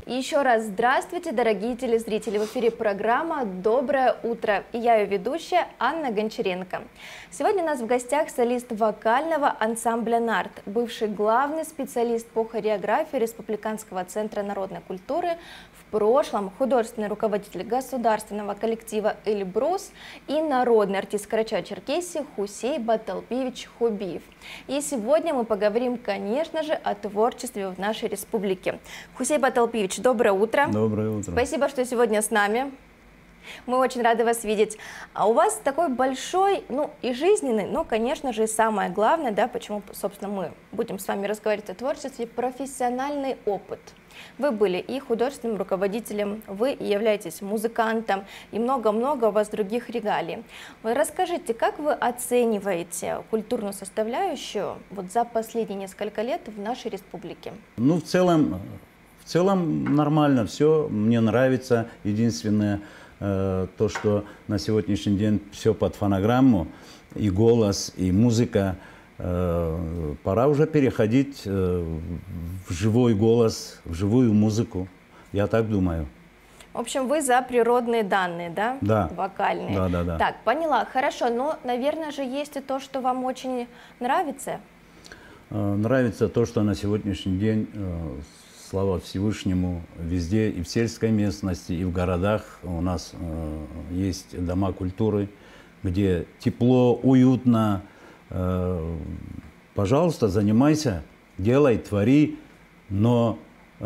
Еще раз здравствуйте, дорогие телезрители! В эфире программа «Доброе утро» и я ее ведущая Анна Гончаренко. Сегодня у нас в гостях солист вокального ансамбля «Нарт», бывший главный специалист по хореографии Республиканского центра народной культуры, в прошлом художественный руководитель государственного коллектива «Эльбрус» и народный артист Карачаево-Черкесии Хусей Баталпиевич Хубиев. И сегодня мы поговорим, конечно же, о творчестве в нашей республике. Хусей Баталпиевич, доброе утро. Доброе утро. Спасибо, что сегодня с нами. Мы очень рады вас видеть. А у вас такой большой, и жизненный, но, конечно же, и самое главное, да, почему, собственно, мы будем с вами разговаривать о творчестве, профессиональный опыт. Вы были и художественным руководителем, вы являетесь музыкантом, и много-много у вас других регалий. Вы расскажите, как вы оцениваете культурную составляющую вот за последние несколько лет в нашей республике? Ну, в целом нормально все, мне нравится. Единственное, то, что на сегодняшний день все под фонограмму, и голос, и музыка. Пора уже переходить в живой голос, в живую музыку. Я так думаю. В общем, вы за природные данные, да? Да. Вокальные. Да. Так, поняла. Хорошо, но, наверное же, есть и то, что вам очень нравится. Нравится то, что на сегодняшний день, слава Всевышнему, везде, и в сельской местности, и в городах у нас есть дома культуры, где тепло, уютно. Пожалуйста, занимайся, делай, твори, но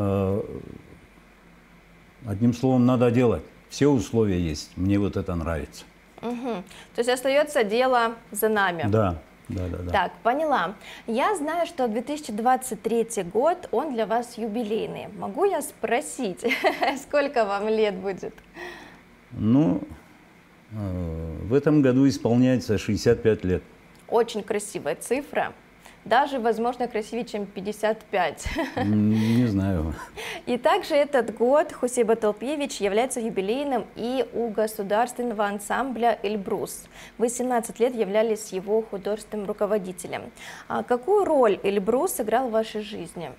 одним словом надо делать. Все условия есть. Мне вот это нравится. Угу. То есть остается дело за нами. Да. Так, поняла. Я знаю, что 2023 год, он для вас юбилейный. Могу я спросить, сколько вам лет будет? Ну, в этом году исполняется 65 лет. Очень красивая цифра. Даже, возможно, красивее, чем 55. Не знаю. И также этот год Хусей Баталпиевич является юбилейным и у государственного ансамбля «Эльбрус». Вы 17 лет являлись его художественным руководителем. А какую роль «Эльбрус» сыграл в вашей жизни?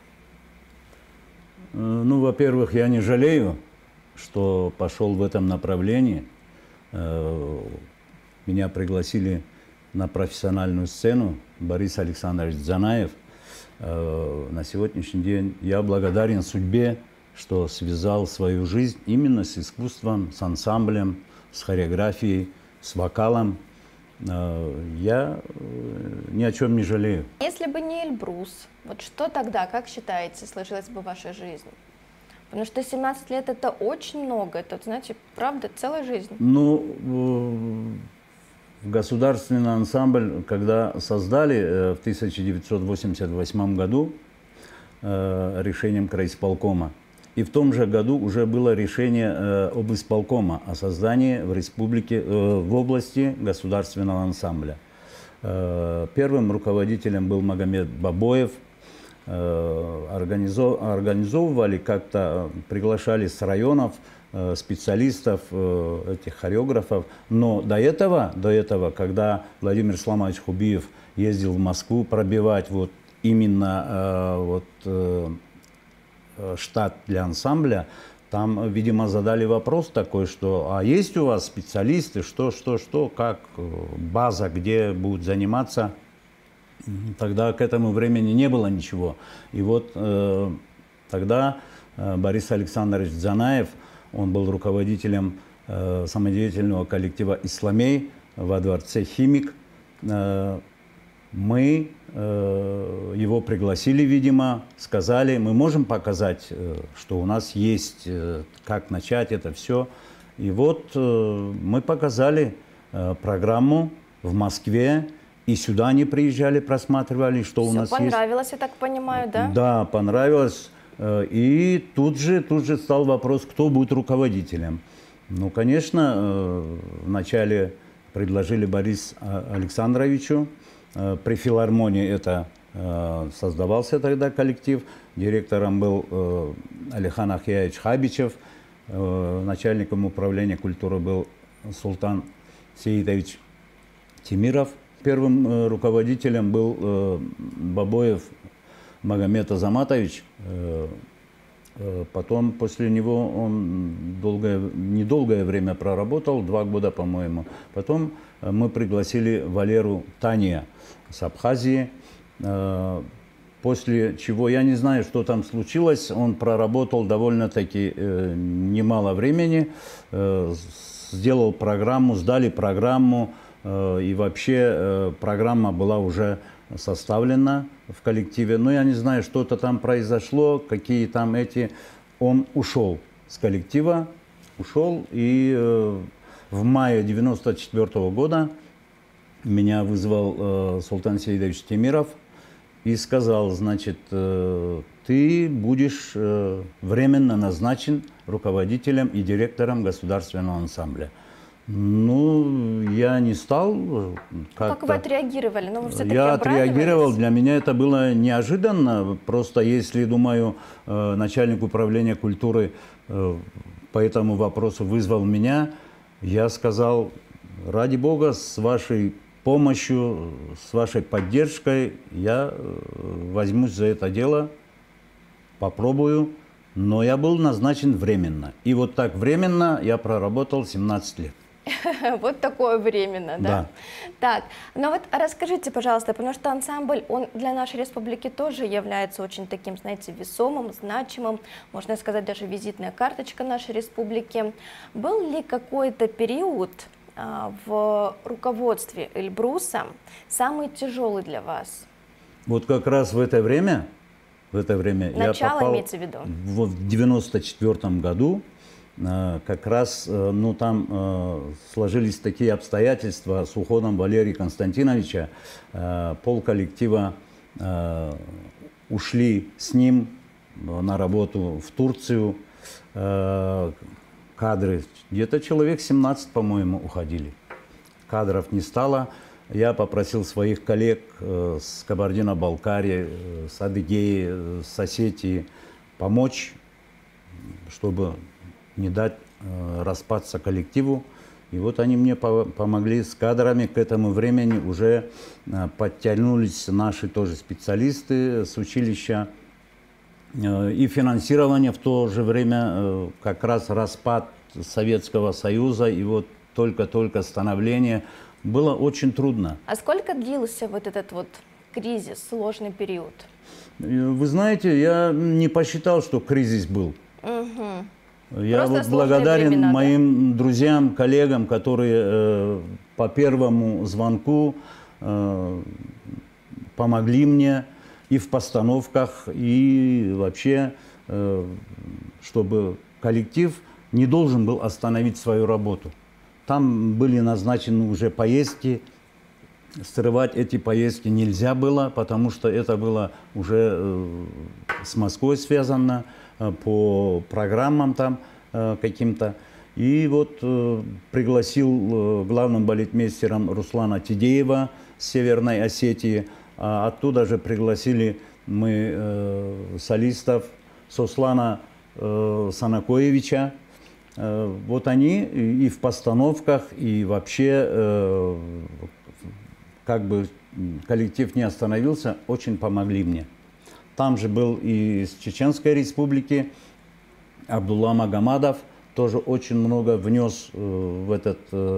Ну, во-первых, я не жалею, что пошел в этом направлении. Меня пригласили на профессиональную сцену Борис Александрович Дзанаев. На сегодняшний день я благодарен судьбе, что связал свою жизнь именно с искусством, с ансамблем, с хореографией, с вокалом. Я ни о чем не жалею. Если бы не Эльбрус, вот что тогда, как считаете, сложилась бы ваша жизнь? Потому что 17 лет это очень много, это, знаете, правда, целая жизнь. Ну, государственный ансамбль, когда создали в 1988 году решением крайисполкома, и в том же году уже было решение облисполкома о создании в республике, в области государственного ансамбля. Первым руководителем был Магомед Бабоев. Организовывали как-то, приглашали с районов специалистов, этих хореографов. Но до этого, когда Владимир Исламович Хубиев ездил в Москву пробивать вот именно штат для ансамбля, там, видимо, задали вопрос такой, что а есть у вас специалисты, что, как, база, где будут заниматься. Тогда к этому времени не было ничего. И вот тогда Борис Александрович Дзанаев, он был руководителем самодеятельного коллектива «Исламей» во дворце «Химик». Мы его пригласили, видимо, сказали, мы можем показать, что у нас есть, как начать это все. И вот мы показали программу в Москве, и сюда они приезжали, просматривали, что у нас есть. Понравилось, я так понимаю, да? Да, понравилось. И тут же стал вопрос, кто будет руководителем. Ну, конечно, вначале предложили Борису Александровичу. При филармонии это создавался тогда коллектив. Директором был Алихан Ахияевич Хабичев. Начальником управления культуры был Султан Сеидович Тимиров. Первым руководителем был Бабоев Магомед Азаматович. Потом после него он недолгое время проработал, 2 года, по-моему. Потом мы пригласили Валеру Тания с Абхазии. После чего, я не знаю, что там случилось, он проработал довольно-таки немало времени, сделал программу, сдали программу, и вообще программа была уже составлена в коллективе. Но я не знаю, что-то там произошло, какие там эти... Он ушел с коллектива, ушел, и в мае 1994 года меня вызвал Султан Сейдович Темиров и сказал, значит, ты будешь временно назначен руководителем и директором государственного ансамбля. Ну, я не стал. Как вы отреагировали? Ну, вы все-таки я отреагировал, для меня это было неожиданно. Просто если, думаю, начальник управления культуры по этому вопросу вызвал меня, я сказал, ради Бога, с вашей помощью, с вашей поддержкой я возьмусь за это дело, попробую. Но я был назначен временно. И вот так временно я проработал 17 лет. Вот такое временно, да? Да. Так, ну вот расскажите, пожалуйста, потому что ансамбль, он для нашей республики тоже является очень таким, знаете, весомым, значимым, можно сказать, даже визитная карточка нашей республики. Был ли какой-то период в руководстве Эльбруса самый тяжелый для вас? Вот как раз в это время Начало, я попал имеется в виду? в 94 году. Как раз, ну, там сложились такие обстоятельства с уходом Валерия Константиновича. Полколлектива ушли с ним на работу в Турцию. Кадры, где-то человек 17, по-моему, уходили. Кадров не стало. Я попросил своих коллег с Кабардино-Балкарии, с Адыгеи, с Осетии помочь, чтобы не дать распаться коллективу. И вот они мне помогли с кадрами. К этому времени уже подтянулись наши тоже специалисты с училища. И финансирование в то же время, как раз распад Советского Союза, и вот только-только становление, было очень трудно. А сколько длился вот этот вот кризис, сложный период? Вы знаете, я не посчитал, что кризис был. Угу. Я вот благодарен времена, моим друзьям, коллегам, которые по первому звонку помогли мне и в постановках, и вообще, чтобы коллектив не должен был остановить свою работу. Там были назначены уже поездки. Срывать эти поездки нельзя было, потому что это было уже с Москвой связано, по программам там каким-то. И вот пригласил главным балетмейстером Руслана Тидеева с Северной Осетии. А оттуда же пригласили мы солистов Сослана Санакоевича. Вот они и в постановках, и вообще, как бы коллектив не остановился, очень помогли мне. Там же был и из Чеченской Республики Абдулла Магомадов, тоже очень много внес в этот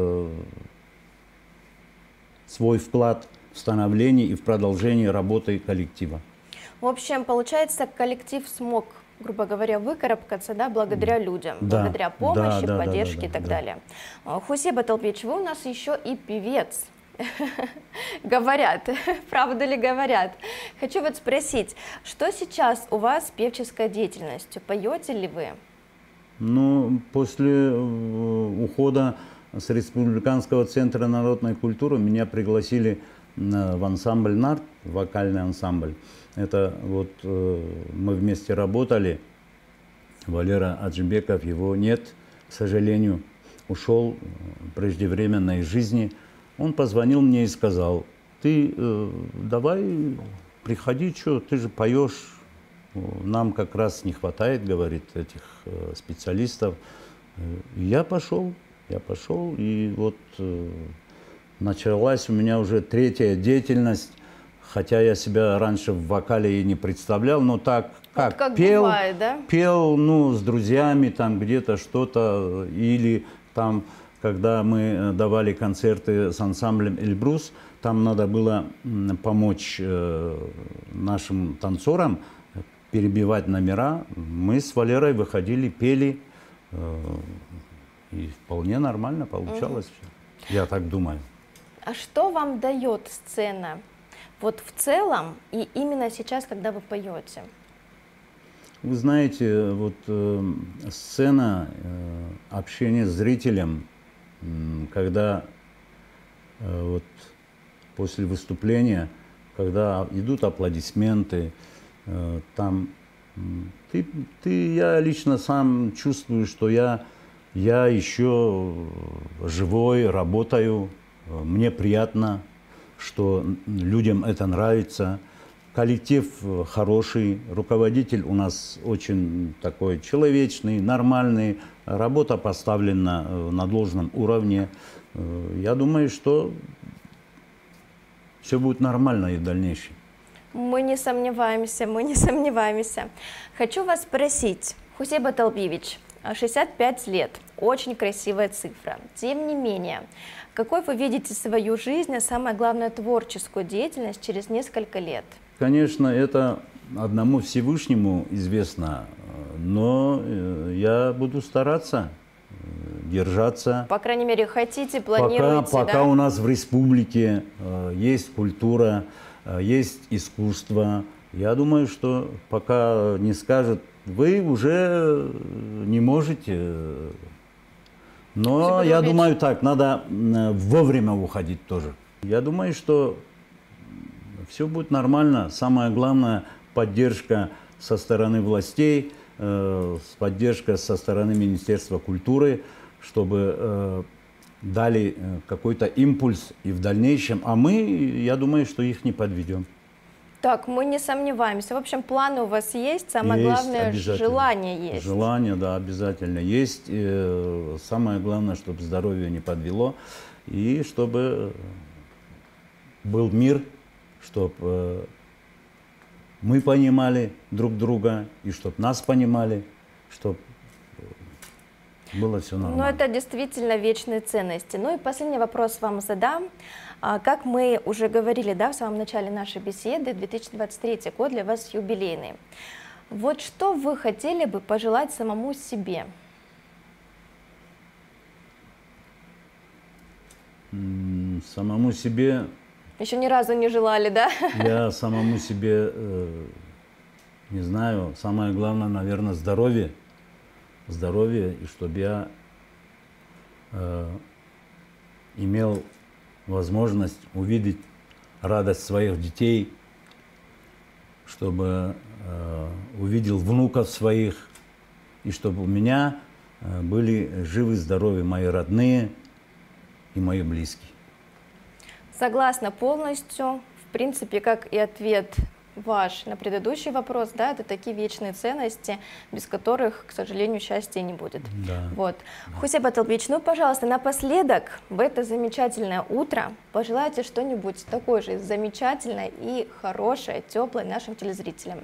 свой вклад в становление и в продолжение работы коллектива. В общем, получается, коллектив смог, грубо говоря, выкарабкаться, да, благодаря людям, благодаря помощи, поддержке и так далее. Хусе Баталбеевич, вы у нас еще и певец. Говорят, правда ли говорят? Хочу вот спросить, что сейчас у вас с певческой деятельностью? Поете ли вы? Ну, после ухода с Республиканского центра народной культуры меня пригласили в ансамбль «Нарт», вокальный ансамбль. Это вот мы вместе работали. Валера Аджибеков, его нет, к сожалению, ушел преждевременно из жизни. Он позвонил мне и сказал: ты давай приходи, что ты же поешь, нам как раз не хватает, говорит, этих специалистов. И я пошел, и вот началась у меня уже третья деятельность хотя я себя раньше в вокале и не представлял, но так Вот как пел, бывает, да? пел, ну, с друзьями там где-то что-то, или там, когда мы давали концерты с ансамблем «Эльбрус», там надо было помочь нашим танцорам перебивать номера. Мы с Валерой выходили, пели, и вполне нормально получалось все. Я так думаю. А что вам дает сцена? Вот в целом и именно сейчас, когда вы поете? Вы знаете, вот сцена, общение с зрителем, когда вот после выступления, когда идут аплодисменты, там я лично сам чувствую, что я еще живой, работаю, мне приятно, что людям это нравится. Коллектив хороший, руководитель у нас очень такой человечный, нормальный, работа поставлена на должном уровне. Я думаю, что все будет нормально и в дальнейшем. Мы не сомневаемся, мы не сомневаемся. Хочу вас спросить, Хусейб Аталбиевич, 65 лет, очень красивая цифра. Тем не менее, какой вы видите свою жизнь, а самое главное, творческую деятельность через несколько лет? Конечно, это одному Всевышнему известно, но я буду стараться держаться. По крайней мере, хотите, планируете, пока да? у нас в республике есть культура, есть искусство, я думаю, что пока не скажут, вы уже не можете. Но я думаю так, надо вовремя уходить тоже. Я думаю, что все будет нормально. Самое главное – поддержка со стороны властей, поддержка со стороны Министерства культуры, чтобы дали какой-то импульс и в дальнейшем. А мы, я думаю, что их не подведем. Так, мы не сомневаемся. В общем, планы у вас есть, самое главное, желание есть. Желание, да, обязательно есть. Самое главное, чтобы здоровье не подвело, и чтобы был мир, чтобы мы понимали друг друга, и чтобы нас понимали, чтобы было все нормально. Ну, это действительно вечные ценности. Ну и последний вопрос вам задам. Как мы уже говорили, да, в самом начале нашей беседы, 2023 год для вас юбилейный. Вот что вы хотели бы пожелать самому себе? Самому себе... Еще ни разу не желали, да? Я самому себе, не знаю, самое главное, наверное, здоровье. Здоровье, и чтобы я имел возможность увидеть радость своих детей, чтобы увидел внуков своих, и чтобы у меня были живы, здоровы мои родные и мои близкие. Согласна полностью. В принципе, как и ответ ваш на предыдущий вопрос, да, это такие вечные ценности, без которых, к сожалению, счастья не будет. Да. Вот. Хусейб Аталбиевич, ну, пожалуйста, напоследок, в это замечательное утро, пожелайте что-нибудь такое же замечательное и хорошее, теплое нашим телезрителям.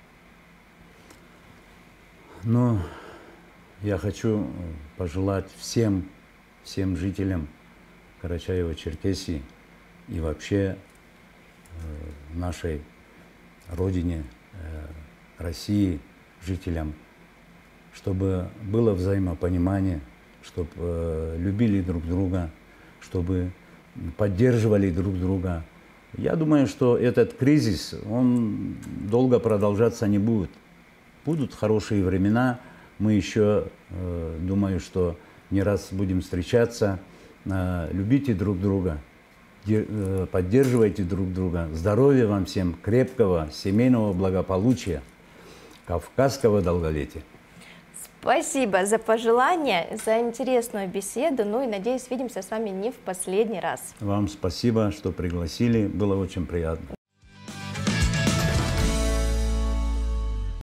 Ну, я хочу пожелать всем жителям Карачаево-Черкесии и вообще нашей родине, России, жителям, чтобы было взаимопонимание, чтобы любили друг друга, чтобы поддерживали друг друга. Я думаю, что этот кризис, он долго продолжаться не будет. Будут хорошие времена, мы еще, думаю, что не раз будем встречаться. Любите друг друга. Поддерживайте друг друга. Здоровья вам всем, крепкого, семейного благополучия, кавказского долголетия. Спасибо за пожелания, за интересную беседу. Ну и, надеюсь, видимся с вами не в последний раз. Вам спасибо, что пригласили. Было очень приятно.